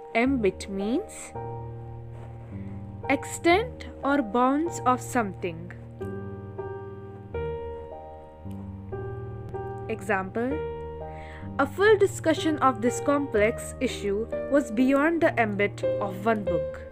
Ambit means extent or bounds of something. Example: a full discussion of this complex issue was beyond the ambit of one book.